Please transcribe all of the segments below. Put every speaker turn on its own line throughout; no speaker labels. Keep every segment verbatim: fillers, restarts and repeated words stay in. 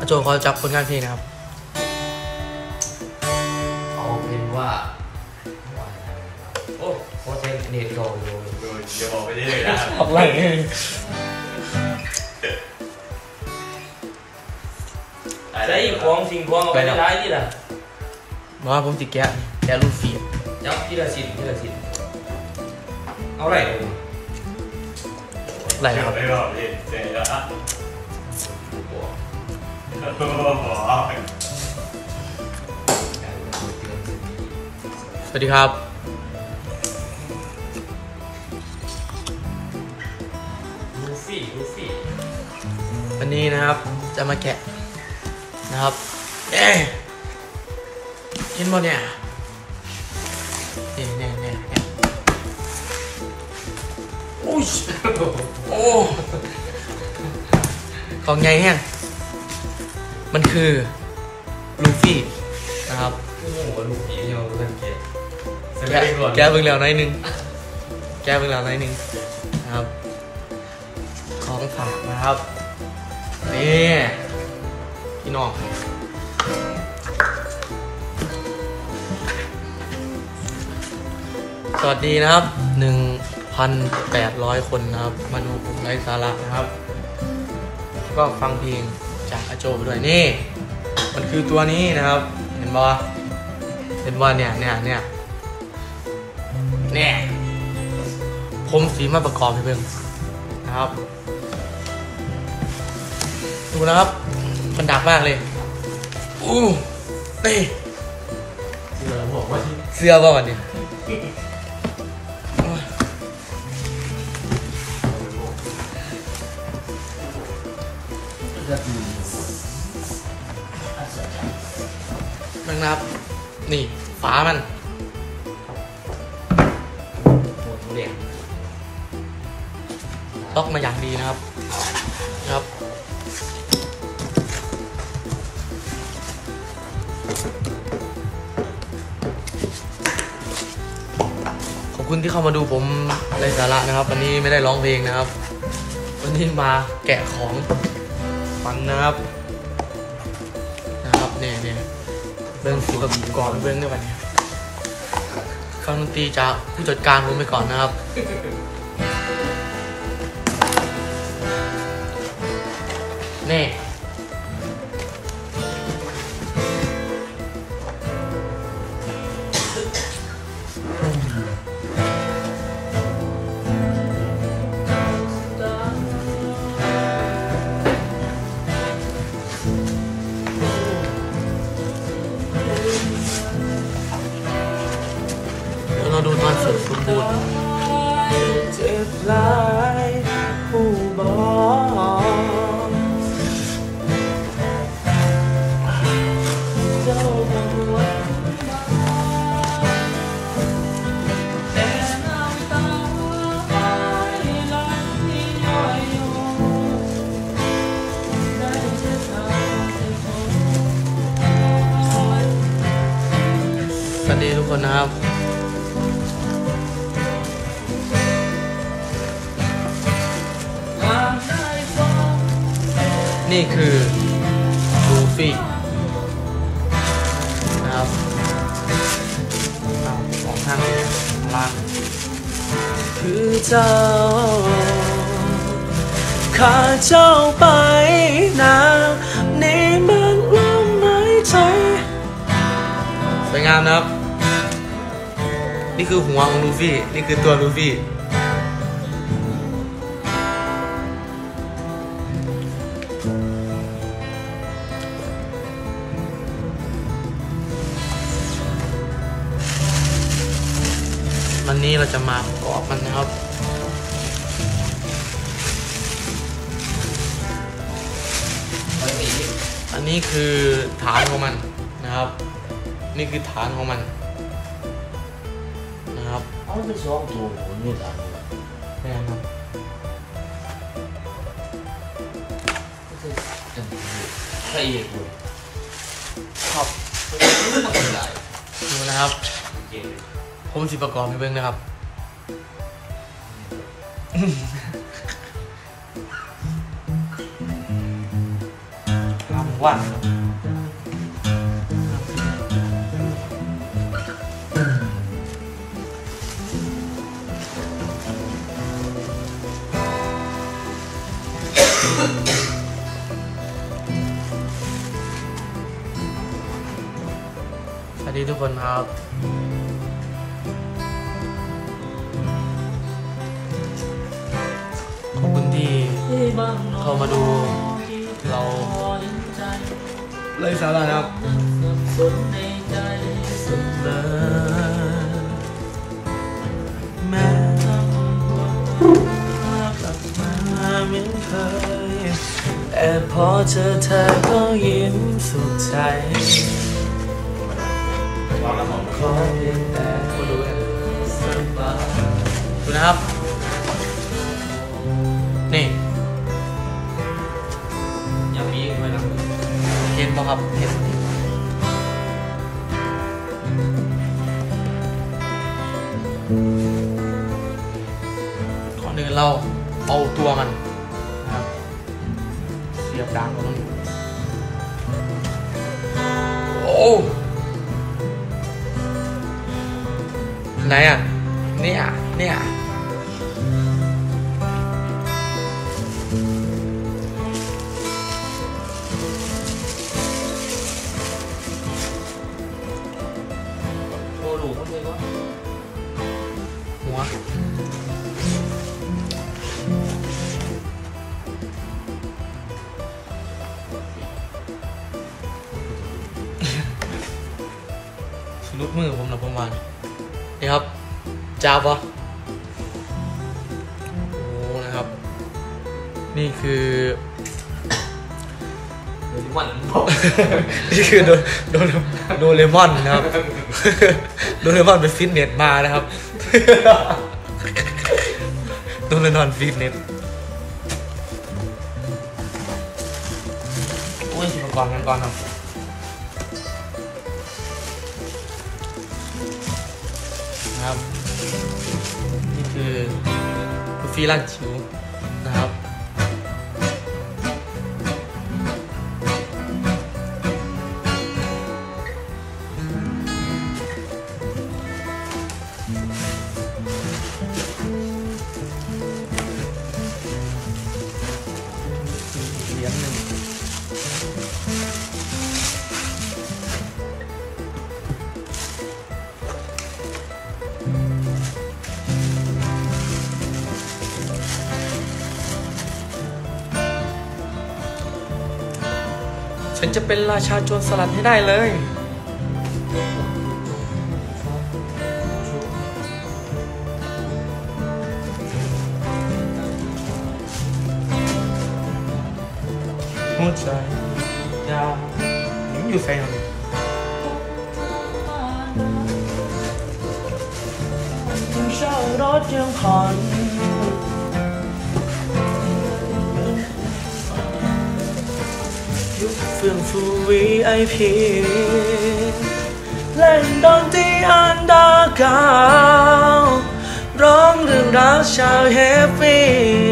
โจเขาจับผลงานเพลงนะครับ
เอาเป็นว่าโอ้โคเซนเนตโกโยโยเดี๋ยวบอกไปได้เลยนะ
อะไร
ใช้ของสิ่งของเอาไปได้ที่ละ
บอกว่าผมติดแกะแกะลูฟี่
ยับที่ละสินที่ละสินเอาไรเลย
อะไรนะครับ
ไม่บอกเลยเจ๊ละ
สวัสดีครับ
ลูฟี่ลูฟี่
วันนี้นะครับจะมาแกะนะครับเอ๊ะเห็นบ่เนี่ยเนี่ยเนี่ยเนี่ยเนี่ยโอ้ยโอ้ของไงแห้งมันคือลูฟี่นะครับ
โอ้โหลูฟี่เนี่ยเราสังเกต
แกะแกะเบิ่งแล้วหน่อยนึงแกะเบิ่งแล้วหน่อยนึงนะครับของฝากนะครับนี่พี่น้องสวัสดีนะครับ หนึ่งพันแปดร้อย คนนะครับมาดูผมไร้สาระนะครับก็ฟังเพลงจากอาโจไปด้วยนี่มันคือตัวนี้นะครับเห็นบ่เห็นบ่เนี่ยเนี่ยเนี่ยเนี่ยผมสีมาประกอบให้เพิ่งนะครับดูนะครับมันดักมากเลยอู้นี่
เสือบอกว่า
เสื้อป่ะวันนี้มันนะครับนี่ฝามัน
เด็ก
ล็อกมาอย่างดีนะครับนะครับขอบคุณที่เข้ามาดูผมไร้สาระนะครับวันนี้ไม่ได้ร้องเพลงนะครับวันนี้มาแกะของฟันนะครับนะครับเนี่ยเนี่ยเบื้องสูงก่อนเบื้องด้วยวันนี้ฟังดนตรีจากผู้จัดการผมไปก่อนนะครับนี่เราดูตอนสุดสมบูรณ์เจ็บหลายผู้บอกเจ้าบังไว้แต่น้ำตาไหลไหลย้อยอยู่ได้จะทำให้ผมสวัสดีทุกคนนะครับนี่คือลูฟี่นะครับสองข้างล่างคือเจ้าข้าเจ้าไปนะนี่มันลมหายใจสวยงามนะครับนี่คือหัวของลูฟี่นี่คือตัวลูฟี่วันนี้เราจะมาประกอบมันนะครับอันนี้คือฐานของมันนะครับนี่คือฐานของมันนะครับ
เอาไปสองตัวนี่ฐาน
แน่ครับ
ใช่เองเลย
ครับดูนะครับผมสิประกอบให้เบิ่งนะครับครับว่าสวัสดีทุกคนครับขอบคุณที่เข้ามาดูเราเลยสาระครับแม่กลับมาเหมือนเคยแต่พอเจอเธอก็ยิ้มสุขใจขอเพียงแต่คนดูสบายดูนะครับนี่ยังมีอีกไหมนะเห็นป่ะครับเห็นก่อนอื่นเราเอาตัวมันนะครับเสียบดางตรงนี้โอ้ไหนอ่ะเนี่ยเนี่ย
โอ้หลูกเขาเลยว่า
หัวสรุปมือผมนะประมาณนี่ครับจ้าปะโอ้นะครับนี่คือ
โดเรมอน
นี่คือโดโดโดเรมอนนะครับโดเรมอนเป็นฟิตเนสมานะครับโดเรมอนฟิตเนสโอ้ยชิมก่อนกันก่อนครับนะครับนี่คือฟีลันชิวนะครับเหรียญหนึ่งฉันจะเป็นราชาโจรสลัดให้ได้เลยหัวใจยาวนี่อยู่ใส่หน่อยเช่ารถยังผ่อนเฟื่องฟู วี ไอ พี เล่นดนตรีอันดากาวร้องเรื่องราวชาวเฮฟวี่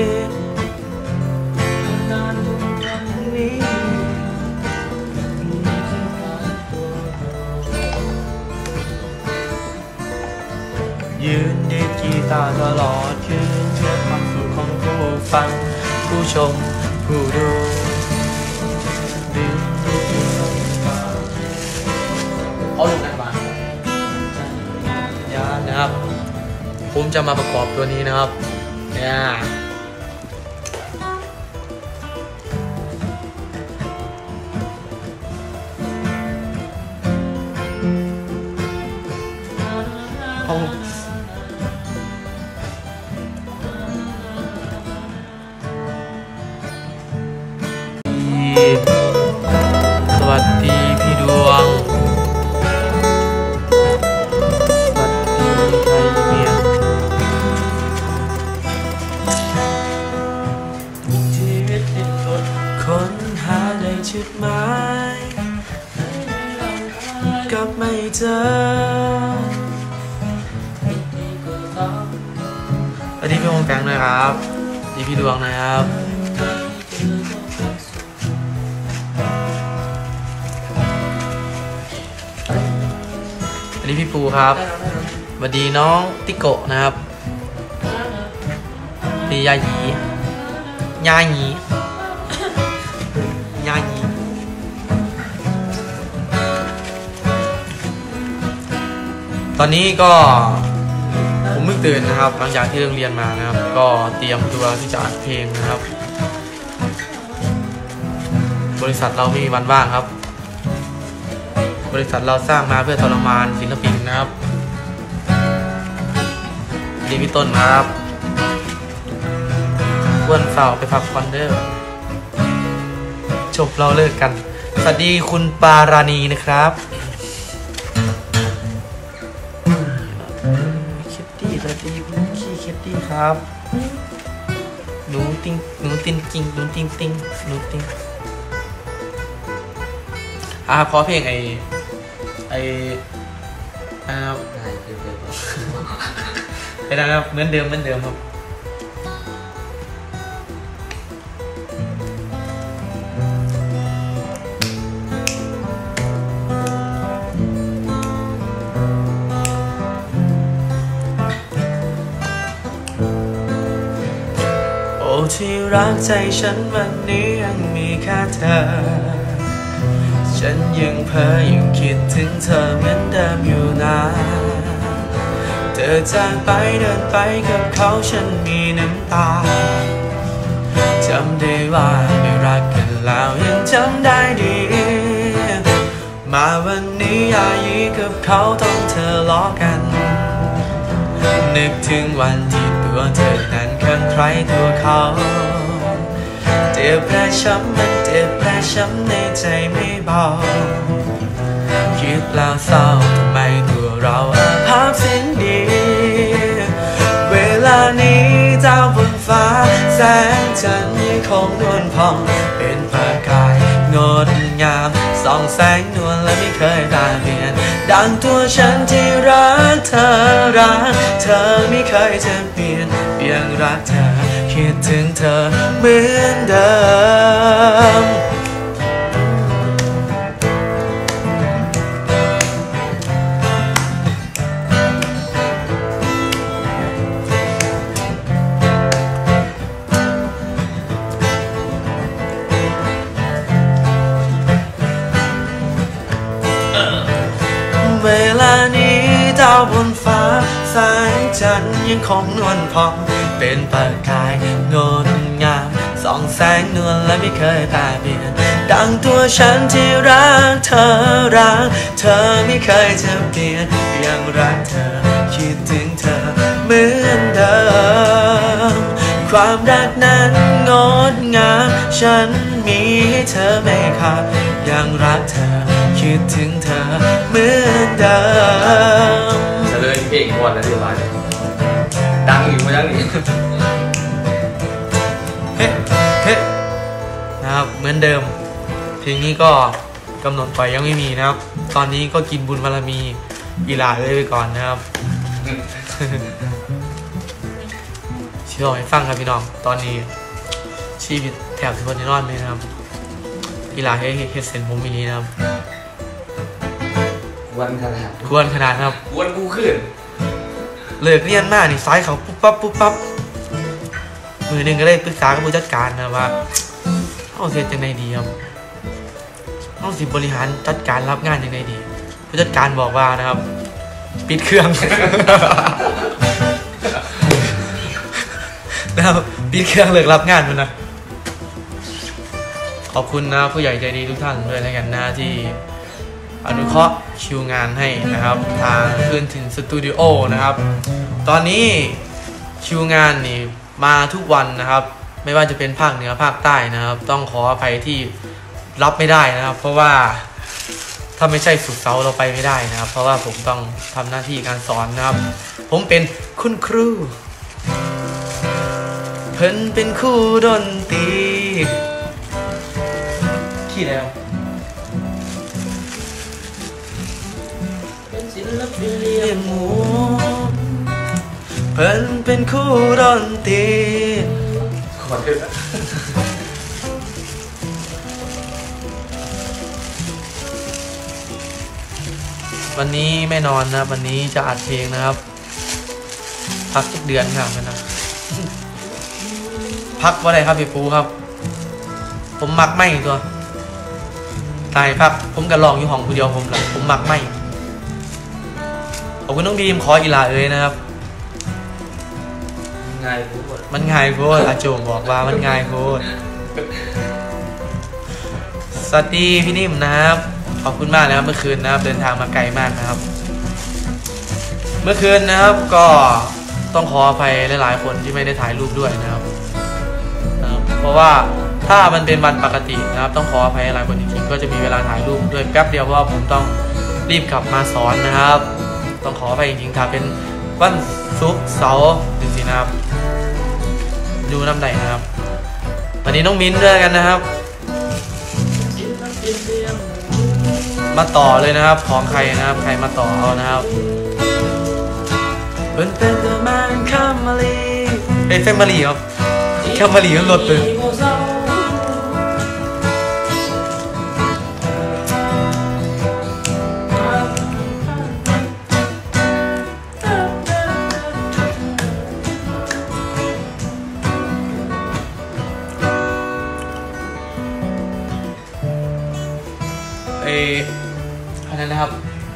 ยืนดีดกีตาร์ตลอดคืนเพื่อความสุขของผู้ฟังผู้ชมผู้ดูเอาลูกนั้นมาอย่านะครับผมจะมาประกอบตัวนี้นะครับเนี่ยเอาสวัสดีพี่ดวงสวัสดีไทยเมียชีวิตติดรถค้นหาได้จุดหมายกับไม่เจอสวัสดีพี่วงแปงด้วยครับสวัสดีพี่ดวงนะครับนี่พี่ปูครับสวัสดีน้องติโกะนะครับดียาหยียาหยียาหยีตอนนี้ก็ผมเพิ่งตื่นนะครับหลังจากที่เลิกเรียนมานะครับก็เตรียมตัวที่จะอัดเพลงนะครับบริษัทเราไม่มีวันว่างครับบริษัทเราสร้างมาเพื่อทรมานศิลปินนะครับดีพี่ต้นครับอ้วนเฝ้าไปพักผ่อนเด้อจบเราเลิกกันสวัสดีคุณปาราณีนะครับเคตตี้สวัสดีคุณขี้เคตตี้ครับหนูติงหนูติงจิงหนูติงติงหนูติงอ่าขอเพลงไอไออ่าไอ้นั่นครับเหมือนเดิมเหมือนเดิมครับโอ้ที่รักใจฉันวันนี้ยังมีแค่เธอฉันยังเพ้อยังคิดถึงเธอเหมือนเดิมอยู่นะเธอจากไปเดินไปกับเขาฉันมีน้ำตาจำได้ว่าไม่รักกันแล้วยังจำได้ดีมาวันนี้ยายีกับเขาต้องเธอล้อกันนึกถึงวันที่ตัวเธอนั้นข้างใครตัวเขาเจ็บแผลช้ำมันเจ็บแผลช้ำในใจไม่เบาคิดแล้วเศร้าทำไมตัวเราอาภัพสิ้นดีเวลานี้ดาวบนฟ้าแสงจันทร์ยังคงนวลพองเป็นประกายงดงามส่องแสงนวลและไม่เคยตาเปลี่ยนดังตัวฉันที่รักเธอรักเธอไม่เคยจะเปลี่ยนเพียงรักเธอคิดถึงเธอเหมือนเดิมเวลานี้ดาวบนฟ้าแสงจันทร์ยังคงนวลพองเป็นประกายงดงามส่องแสงนวลและไม่เคยตาเปลี่ยนดังตัวฉันที่รักเธอรักเธอไม่เคยจะเปลี่ยนยังรักเธอคิดถึงเธอเหมือนเดิมความรักนั้นงดงามฉันมีให้เธอไม่ขาดยังรักเธอคิดถึงเธอเหมือนเดิม
จะเลยเพลงก่อนนะที่ว่าดังอยู่มาดังนี้
เฮ้เฮ้นะครับเหมือนเดิมเพลงนี้ก็กำหนดปล่อยยังไม่มีนะครับตอนนี้ก็กินบุญบารมีอีหลาเลยไปก่อนนะครับเชื่อให้ฟังครับพี่น้องตอนนี้ชีวิตแถบทุกคนนอนเลยนะครับอีหลาให้เฮ็ดเซนผมมีนี้นะครับ
ควรขนาด
ควรขนาดครับ
ควรกูขึ้น
เลิกเรียนมานี่ซ้ายเขาปุ๊บปั๊บปุ๊บปั๊บมือหนึ่งก็เลยปรึกษากับผู้จัดการนะว่าเอาเสร็จยังไงดีครับเอาสิบริหารจัดการรับงานยังไงดีผู้จัดการบอกว่านะครับปิดเครื่องนะครับปิดเครื่องเลิกรับงานมันนะขอบคุณนะผู้ใหญ่ใจดีทุกท่านด้วยแล้วกันนะที่อนุเคราะห์คิวงานให้นะครับทางขึ้นถึงสตูดิโอนะครับตอนนี้คิวงานนี่มาทุกวันนะครับไม่ว่าจะเป็นภาคเหนือภาคใต้นะครับต้องขออภัยที่รับไม่ได้นะครับเพราะว่าถ้าไม่ใช่ศุกร์เสาร์เราไปไม่ได้นะครับเพราะว่าผมต้องทำหน้าที่การสอนนะครับผมเป็นคุณครูเพิ่นเป็นครูดนตรีขี้แล้วเลี้ยงหมูเพิ่นเป็นครูดนตรีขอเถอะวันนี้ไม่นอนนะวันนี้จะอัดเพลงนะครับพักสักเดือนครับนะพักว่าอะไรครับพี่ปูครับผมมักไม่ตัวตายพักผมกระลองอยู่ห้องคนเดียวผมแหละผมมักไม่ขอบคุณน้องดีมขออีหลาเอ้ยนะครับ
ง่ายพูด
มันง่ายโคตรอาโจบอกว่ามันง่ายโคตรสวัสดีพี่นิ่มนะครับขอบคุณมากนะครับเมื่อคืนนะครับเดินทางมาไกลมากนะครับเมื่อคืนนะครับก็ต้องขออภัยหลายๆคนที่ไม่ได้ถ่ายรูปด้วยนะครับเพราะว่าถ้ามันเป็นวันปกตินะครับต้องขออภัยหลายคนจริงๆก็จะมีเวลาถ่ายรูปด้วยแป๊บเดียวเพราะว่าผมต้องรีบกลับมาสอนนะครับต้องขออภัยจริงๆถ้าเป็นวันศุกร์เสาร์จริงๆนะครับดูน้ำไหลนะครับวันนี้น้องมิ้นด้วยกันนะครับมาต่อเลยนะครับของใครนะครับใครมาต่อเอานะครับเป็นเป็นเดอร์แมนแคมเมลีเป็นแฟมิลี่ครับแคมเมลีก็หลดเลยเอออันนั้นนะครับ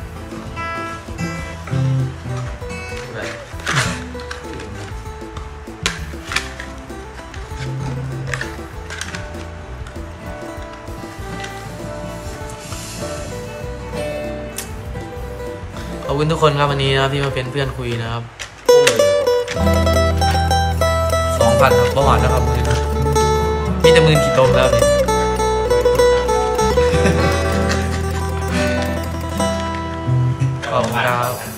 ขอบคุณทุกคนครับวันนี้นะครับที่มาเป็นเพื่อนคุยนะครับสองพันครับเมื่อวานนะครับมือนะมีแต่มือกี่ตมแล้วเนี่ยขอบคุณครับ